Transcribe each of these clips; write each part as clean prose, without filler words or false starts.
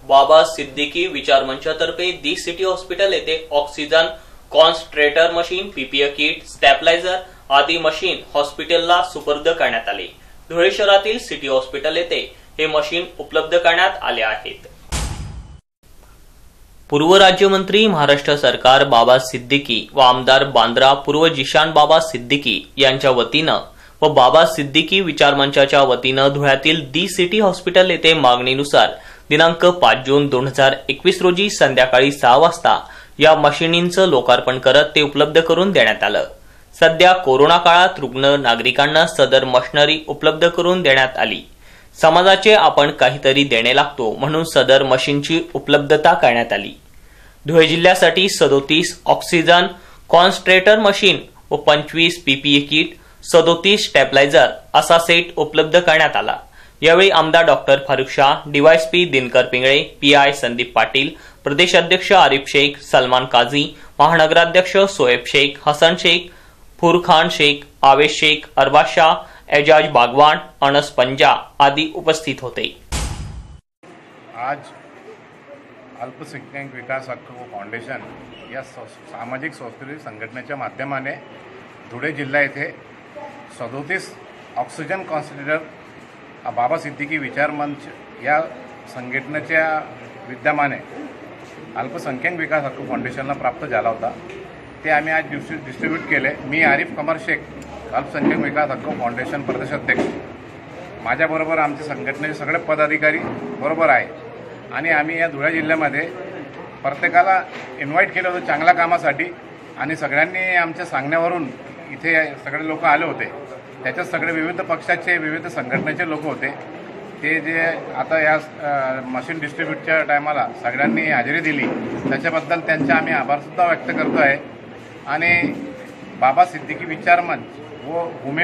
बाबा सिद्दीकी विचार मंचातर्फे दी सिटी हॉस्पिटल येथे oxygen concentrator machine, PPE kit, stabiliser आदी मशीन हॉस्पिटलला सुपूर्द करण्यात आले। धुळे शहरातील सिटी हॉस्पिटल येथे हे मशीन उपलब्ध करण्यात आले आहेत। पूर्व राज्यमंत्री, महाराष्ट्र सरकार बाबा सिद्दीकी व आमदार बांद्रा पूर्व जिशान बाबा सिद्दीकी यांच्या वतीनं व बाबा सिद्दीकी विचार मंचाच्या वतीनं धुळ्यातील दी सिटी हॉस्पिटल येथे मागणीनुसार दिनांक 5 जून 2021 रोजी संध्याकाळी 6 वाजता या मशिनींचं लोकार्पण करत ते उपलब्ध करून देण्यात आलं। सध्या कोरोना काळात रुग्ण नागरिकांना सदर मशिनरी उपलब्ध करून देण्यात आली। समाजाचे आपण काहीतरी देणे लागतो म्हणून सदर मशीनची उपलब्धता करण्यात आली। धुळे जिल्ह्यासाठी 37 ऑक्सिजन कॉन्सन्ट्रेटर मशीन व 25 पीपीई किट, 37 स्टॅबिलायझर असा सेट उपलब्ध करण्यात आला। यावेळी आमदार doctor Farukh Shah, DYSP Dinkar Pingle, PI Sandeep Patil, प्रदेश अध्यक्ष आरिफ शेख, सलमान काझी, महानगराध्यक्ष सोएब शेख, हसन शेख, फुरखान शेख, आवेश शेख, अरबाज शाह, एजाज बागवान, अनस पंजा आदि उपस्थित होते। आज अल्पसंख्याक विकास हक्क फाउंडेशन या सामाजिक सांस्कृतिक संघटनेच्या माध्यमाने धुळे जिल्हा येथे 37 ऑक्सिजन कॉन्सन्ट्रेटर बाबा सिद्दीकी विचार मंच या संघटनेच्या विद्यमाने अल्पसंख्याक विकास हक्क फाउंडेशनला प्राप्त झाला होता। ते आम्ही आज डिस्ट्रीब्यूट केले। मी आरिफ कमर शेख, अल्पसंख्याक विकास हक्क फाउंडेशन प्रदेश अध्यक्ष, माझ्याबरोबर आमचे संघटनेचे सगळे पदाधिकारी बरोबर आहे आणि आम्ही या धुळे जिल्ह्यामध्ये प्रत्येकाला इन्व्हाइट केलं होतं चांगल्या कामासाठी आणि सगळ्यांनी आमच्या सांगण्यावरून इथे सगळे लोक आले होते। त्याच्यात सगळे विविध पक्षाचे, विविध संघटनेचे लोक होते। ते जे आता या मशीन डिस्ट्रीब्यूटच्या टायमाला सगळ्यांनी हजेरी दिली त्याच्याबद्दल त्यांचे आम्ही आभारसुद्धा व्यक्त करतो आहे। आणि बाबा सिद्दीकी विचार मंच व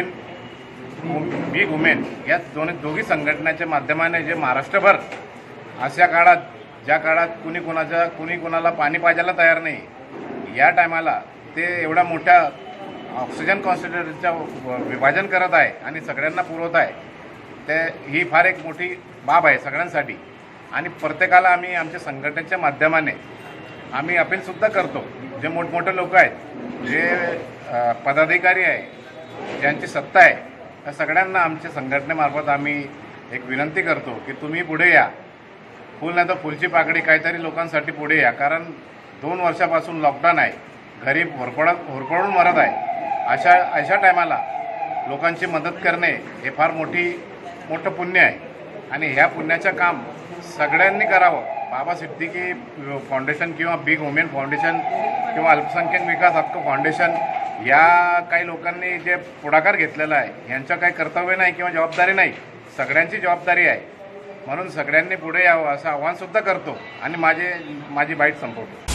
बिग वुमेन या दोघी संघटनेच्या माध्यमाने जे महाराष्ट्रभर अशा काळात, ज्या काळात कुणी कुणाला पाणी पाजायला तयार नाही, या टायमाला ते एवढ्या मोठ्या ऑक्सिजन कॉन्सन्ट्रेटरचं विभाजन करत आहे आणि सगळ्यांना पुरवत आहे। ते ही फार एक मोठी बाब आहे सगळ्यांसाठी आणि प्रत्येकाला आम्ही आमच्या संघटनेच्या माध्यमाने आम्ही अपीलसुद्धा करतो, जे मोठमोठे लोक आहेत, जे पदाधिकारी आहे, ज्यांची सत्ता आहे, त्या सगळ्यांना आमच्या संघटनेमार्फत आम्ही एक विनंती करतो की तुम्ही पुढे या, फुल नाही तर फुलची पाकडी काहीतरी लोकांसाठी पुढे या। कारण 2 वर्षापासून लॉकडाऊन आहे, गरीब होरपळून मरत आहे। अशा टायमाला लोकांची मदत करणे हे फार मोठं पुण्य आहे आणि ह्या पुण्याचं काम सगळ्यांनी करावं। बाबा सिद्दीकी फाउंडेशन किंवा बिग वुमेन फाउंडेशन किंवा अल्पसंख्याक विकास हक्क फाउंडेशन या काही लोकांनी जे पुढाकार घेतलेला आहे यांचं काही कर्तव्य नाही किंवा जबाबदारी नाही, सगळ्यांची जबाबदारी आहे। म्हणून सगळ्यांनी पुढे यावं असं आवाहनसुद्धा करतो आणि माझी बाईट संपवतो।